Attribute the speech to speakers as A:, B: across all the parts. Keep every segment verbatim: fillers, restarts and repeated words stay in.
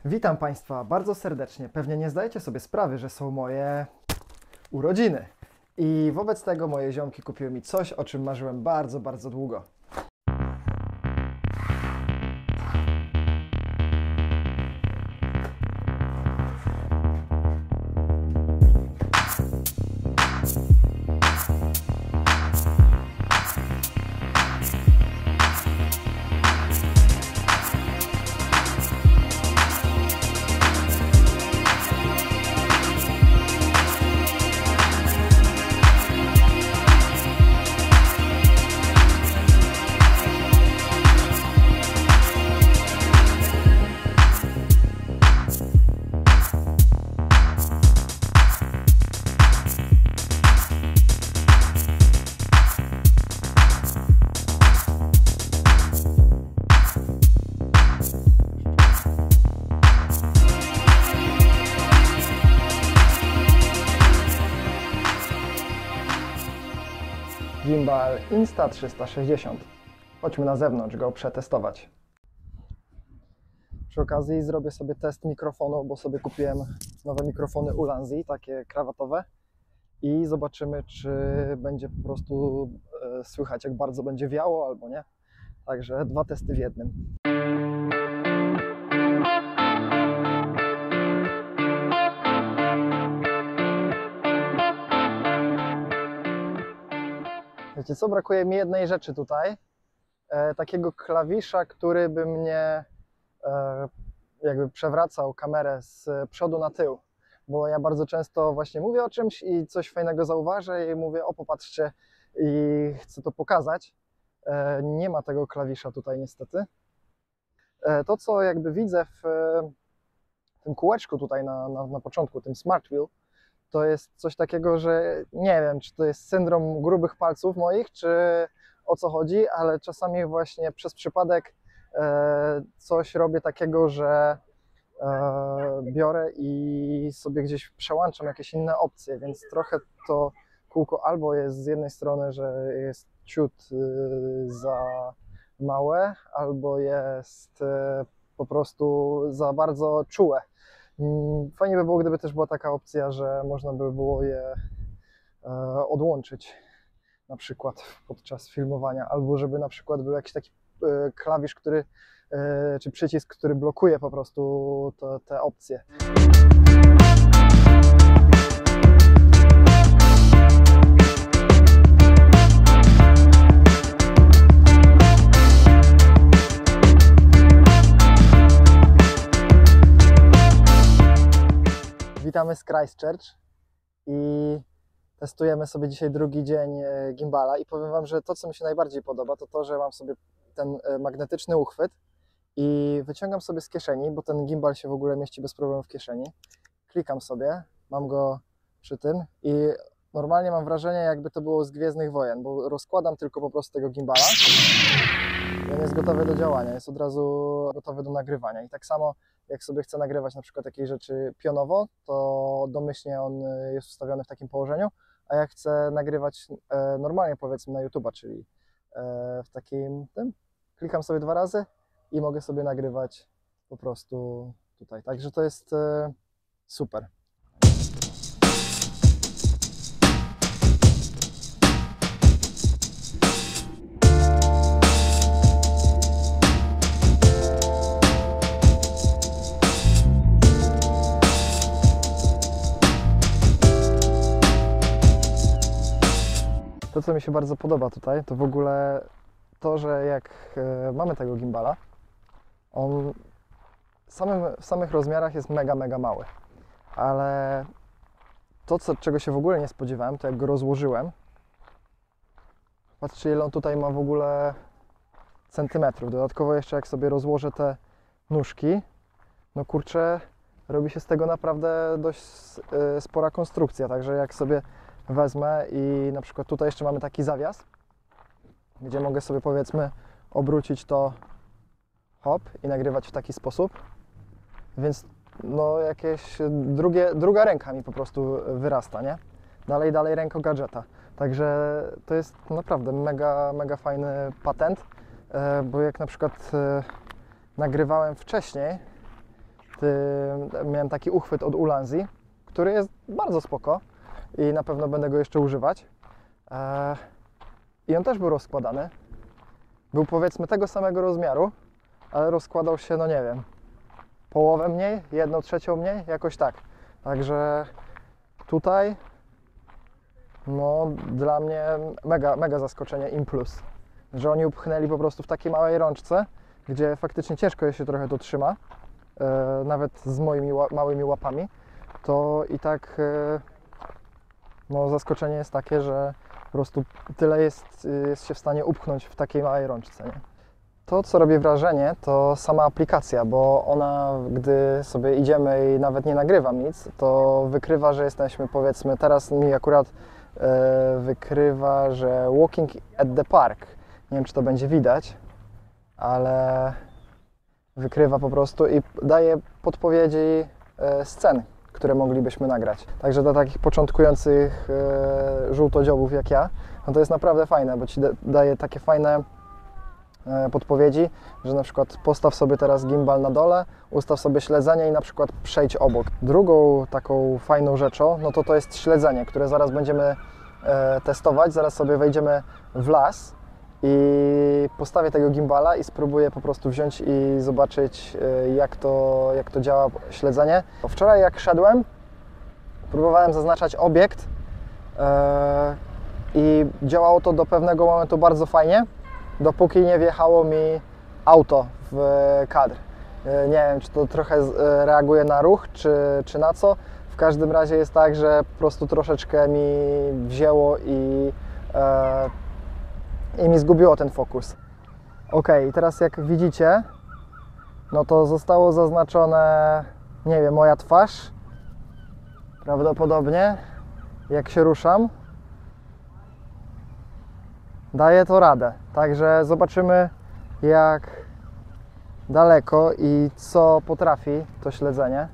A: Witam Państwa bardzo serdecznie. Pewnie nie zdajecie sobie sprawy, że są moje urodziny. I wobec tego moje ziomki kupiły mi coś, o czym marzyłem bardzo, bardzo długo. Gimbal Insta trzysta sześćdziesiąt. Chodźmy na zewnątrz go przetestować. Przy okazji zrobię sobie test mikrofonu, bo sobie kupiłem nowe mikrofony Ulanzi, takie krawatowe. I zobaczymy, czy będzie po prostu e, słychać, jak bardzo będzie wiało albo nie. Także dwa testy w jednym. Wiecie co, brakuje mi jednej rzeczy tutaj, e, takiego klawisza, który by mnie e, jakby przewracał kamerę z przodu na tył, bo ja bardzo często właśnie mówię o czymś i coś fajnego zauważę i mówię, o popatrzcie, i chcę to pokazać. E, nie ma tego klawisza tutaj niestety. E, to co jakby widzę w e, tym kółeczku tutaj na, na, na początku, tym Smart Wheel, to jest coś takiego, że nie wiem, czy to jest syndrom grubych palców moich, czy o co chodzi, ale czasami właśnie przez przypadek e, coś robię takiego, że e, biorę i sobie gdzieś przełączam jakieś inne opcje, więc trochę to kółko albo jest z jednej strony, że jest ciut y, za małe, albo jest y, po prostu za bardzo czułe. Fajnie by było, gdyby też była taka opcja, że można by było je e, odłączyć na przykład podczas filmowania, albo żeby na przykład był jakiś taki e, klawisz, który, e, czy przycisk, który blokuje po prostu te, te opcje. Witamy z Christchurch i testujemy sobie dzisiaj drugi dzień gimbala i powiem Wam, że to co mi się najbardziej podoba to to, że mam sobie ten magnetyczny uchwyt i wyciągam sobie z kieszeni, bo ten gimbal się w ogóle mieści bez problemu w kieszeni. Klikam sobie, mam go przy tym i normalnie mam wrażenie, jakby to było z Gwiezdnych Wojen, bo rozkładam tylko po prostu tego gimbala i on jest gotowy do działania, jest od razu gotowy do nagrywania i tak samo jak sobie chcę nagrywać na przykład jakieś rzeczy pionowo, to domyślnie on jest ustawiony w takim położeniu, a jak chcę nagrywać e, normalnie powiedzmy na YouTube'a, czyli e, w takim tym, klikam sobie dwa razy i mogę sobie nagrywać po prostu tutaj. Także to jest e, super. To, co mi się bardzo podoba tutaj, to w ogóle to, że jak mamy tego gimbala, on w, samym, w samych rozmiarach jest mega, mega mały. Ale to, co, czego się w ogóle nie spodziewałem, to jak go rozłożyłem, patrzcie, ile on tutaj ma w ogóle centymetrów. Dodatkowo jeszcze jak sobie rozłożę te nóżki, no kurczę, robi się z tego naprawdę dość spora konstrukcja, także jak sobie wezmę i na przykład tutaj jeszcze mamy taki zawias, gdzie mogę sobie powiedzmy obrócić to hop i nagrywać w taki sposób, więc no jakieś drugie, druga ręka mi po prostu wyrasta, nie? Dalej, dalej ręko gadżeta. Także to jest naprawdę mega, mega fajny patent, bo jak na przykład nagrywałem wcześniej, miałem taki uchwyt od Ulanzi, który jest bardzo spoko i na pewno będę go jeszcze używać. I on też był rozkładany. Był powiedzmy tego samego rozmiaru, ale rozkładał się, no nie wiem, połowę mniej, jedną trzecią mniej, jakoś tak. Także tutaj, no dla mnie mega, mega zaskoczenie im plus, że oni upchnęli po prostu w takiej małej rączce, gdzie faktycznie ciężko się trochę to trzyma, e, nawet z moimi ła, małymi łapami, to i tak e, no zaskoczenie jest takie, że po prostu tyle jest, jest się w stanie upchnąć w takiej małej rączce, nie? To, co robi wrażenie, to sama aplikacja, bo ona, gdy sobie idziemy i nawet nie nagrywam nic, to wykrywa, że jesteśmy, powiedzmy, teraz mi akurat e, wykrywa, że walking at the park. Nie wiem, czy to będzie widać, ale wykrywa po prostu i daje podpowiedzi e, scen, które moglibyśmy nagrać. Także dla takich początkujących e, żółtodziobów jak ja, no to jest naprawdę fajne, bo Ci da, daje takie fajne e, podpowiedzi, że na przykład postaw sobie teraz gimbal na dole, ustaw sobie śledzenie i na przykład przejdź obok. Drugą taką fajną rzeczą, no to to jest śledzenie, które zaraz będziemy e, testować. Zaraz sobie wejdziemy w las i postawię tego gimbala i spróbuję po prostu wziąć i zobaczyć, jak to, jak to działa śledzenie. Wczoraj jak szedłem, próbowałem zaznaczać obiekt yy, i działało to do pewnego momentu bardzo fajnie, dopóki nie wjechało mi auto w kadr. Yy, nie wiem, czy to trochę reaguje na ruch, czy, czy na co. W każdym razie jest tak, że po prostu troszeczkę mi wzięło i yy, i mi zgubiło ten fokus. Ok, i teraz jak widzicie, no to zostało zaznaczone, nie wiem, moja twarz, prawdopodobnie, jak się ruszam, daje to radę. Także zobaczymy, jak daleko i co potrafi to śledzenie.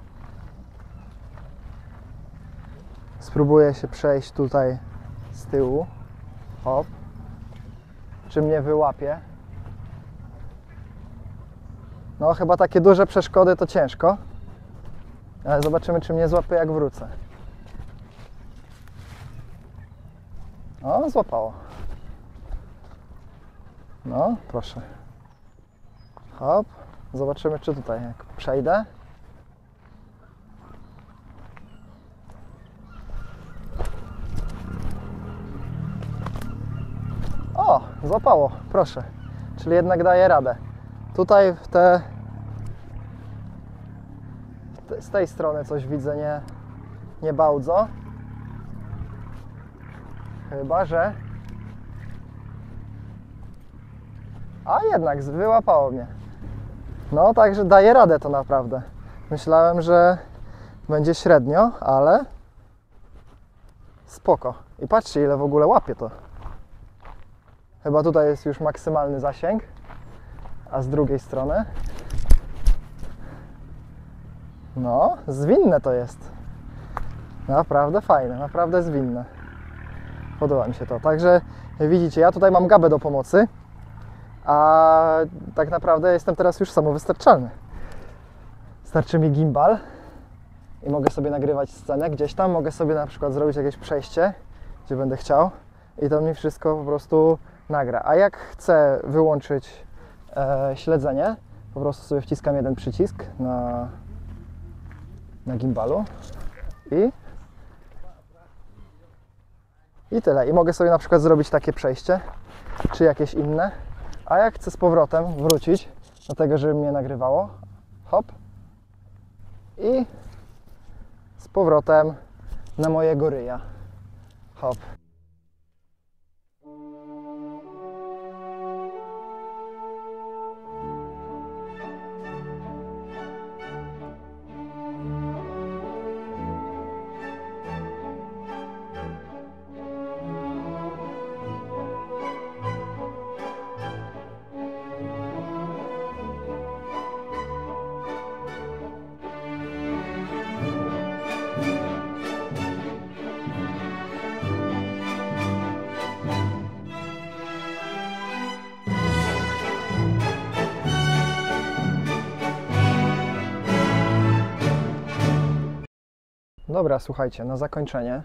A: Spróbuję się przejść tutaj z tyłu. Hop. Czy mnie wyłapie? No chyba takie duże przeszkody to ciężko, ale zobaczymy, czy mnie złapie, jak wrócę. O, złapało. No, proszę. Hop. Zobaczymy, czy tutaj, jak przejdę. O, złapało, proszę. Czyli jednak daje radę. Tutaj w te, z tej strony coś widzę nie, nie bardzo. Chyba że... A jednak wyłapało mnie. No, także daje radę to naprawdę. Myślałem, że będzie średnio, ale spoko. I patrzcie, ile w ogóle łapie to. Chyba tutaj jest już maksymalny zasięg, a z drugiej strony, no, zwinne to jest. Naprawdę fajne, naprawdę zwinne. Podoba mi się to. Także widzicie, ja tutaj mam gabę do pomocy, a tak naprawdę jestem teraz już samowystarczalny. Starczy mi gimbal i mogę sobie nagrywać scenę gdzieś tam, mogę sobie na przykład zrobić jakieś przejście, gdzie będę chciał i to mi wszystko po prostu nagra. A jak chcę wyłączyć e, śledzenie, po prostu sobie wciskam jeden przycisk na, na gimbalu i i tyle. I mogę sobie na przykład zrobić takie przejście, czy jakieś inne. A jak chcę z powrotem wrócić do tego, żeby mnie nagrywało, hop, i z powrotem na mojego ryja, hop. Dobra, słuchajcie, na zakończenie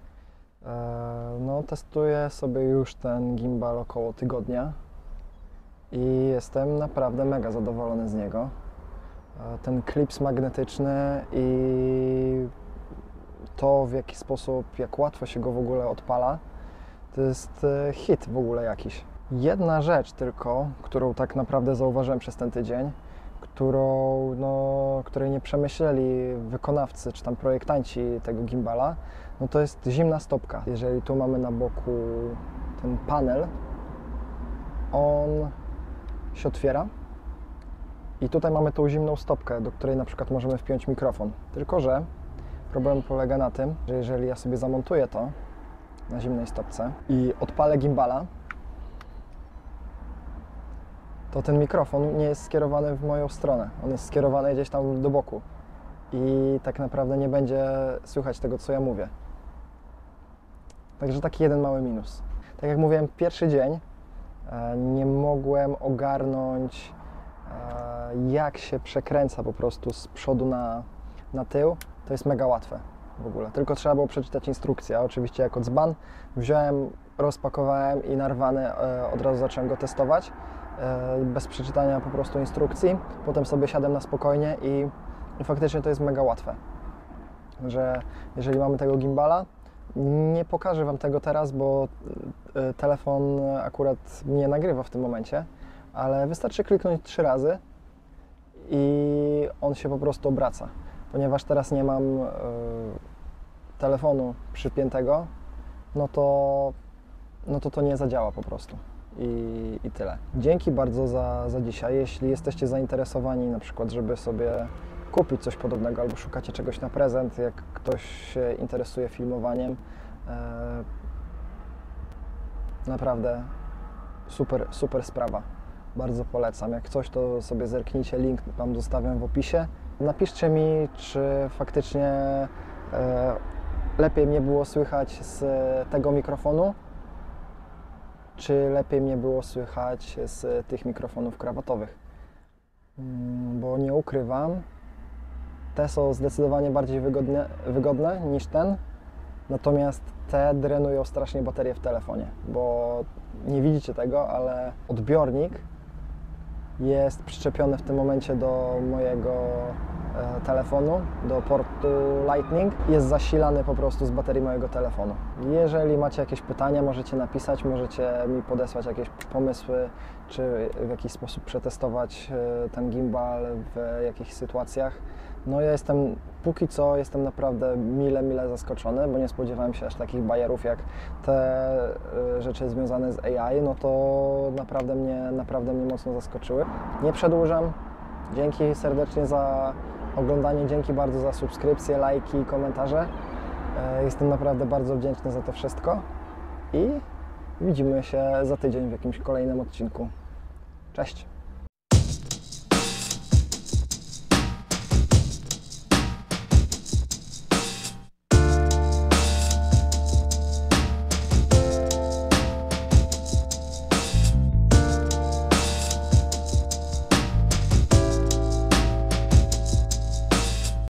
A: no, testuję sobie już ten gimbal około tygodnia i jestem naprawdę mega zadowolony z niego. Ten klips magnetyczny i to, w jaki sposób, jak łatwo się go w ogóle odpala, to jest hit w ogóle jakiś. Jedna rzecz tylko, którą tak naprawdę zauważyłem przez ten tydzień, którą, no, której nie przemyśleli wykonawcy czy tam projektanci tego gimbala, no to jest zimna stopka. Jeżeli tu mamy na boku ten panel, on się otwiera i tutaj mamy tą zimną stopkę, do której na przykład możemy wpiąć mikrofon. Tylko że problem polega na tym, że jeżeli ja sobie zamontuję to na zimnej stopce i odpalę gimbala, to ten mikrofon nie jest skierowany w moją stronę. On jest skierowany gdzieś tam do boku i tak naprawdę nie będzie słychać tego, co ja mówię. Także taki jeden mały minus. Tak jak mówiłem, pierwszy dzień nie mogłem ogarnąć, jak się przekręca po prostu z przodu na, na tył. To jest mega łatwe w ogóle. Tylko trzeba było przeczytać instrukcję. A oczywiście jako dzban wziąłem, rozpakowałem i narwany od razu zacząłem go testować. Bez przeczytania po prostu instrukcji. Potem sobie siadłem na spokojnie i, i faktycznie to jest mega łatwe. Że jeżeli mamy tego gimbala, nie pokażę Wam tego teraz, bo telefon akurat nie nagrywa w tym momencie, ale wystarczy kliknąć trzy razy i on się po prostu obraca. Ponieważ teraz nie mam y, telefonu przypiętego, no to, no to to nie zadziała po prostu. I, i tyle. Dzięki bardzo za, za dzisiaj. Jeśli jesteście zainteresowani na przykład, żeby sobie kupić coś podobnego albo szukacie czegoś na prezent, jak ktoś się interesuje filmowaniem, e, naprawdę super, super sprawa. Bardzo polecam. Jak coś, to sobie zerknijcie, link Wam zostawiam w opisie. Napiszcie mi, czy faktycznie e, lepiej mnie było słychać z tego mikrofonu, czy lepiej mnie było słychać z tych mikrofonów krawatowych. Bo nie ukrywam, te są zdecydowanie bardziej wygodne, wygodne niż ten, natomiast te drenują strasznie baterię w telefonie, bo nie widzicie tego, ale odbiornik jest przyczepiony w tym momencie do mojego e, telefonu, do portu Lightning. Jest zasilany po prostu z baterii mojego telefonu. Jeżeli macie jakieś pytania, możecie napisać, możecie mi podesłać jakieś pomysły, czy w jakiś sposób przetestować e, ten gimbal w jakichś sytuacjach. No ja jestem, póki co jestem naprawdę mile, mile zaskoczony, bo nie spodziewałem się aż takich bajerów jak te y, rzeczy związane z A I, no to naprawdę mnie, naprawdę mnie mocno zaskoczyły. Nie przedłużam. Dzięki serdecznie za oglądanie, dzięki bardzo za subskrypcje, lajki, komentarze. Y, jestem naprawdę bardzo wdzięczny za to wszystko i widzimy się za tydzień w jakimś kolejnym odcinku. Cześć!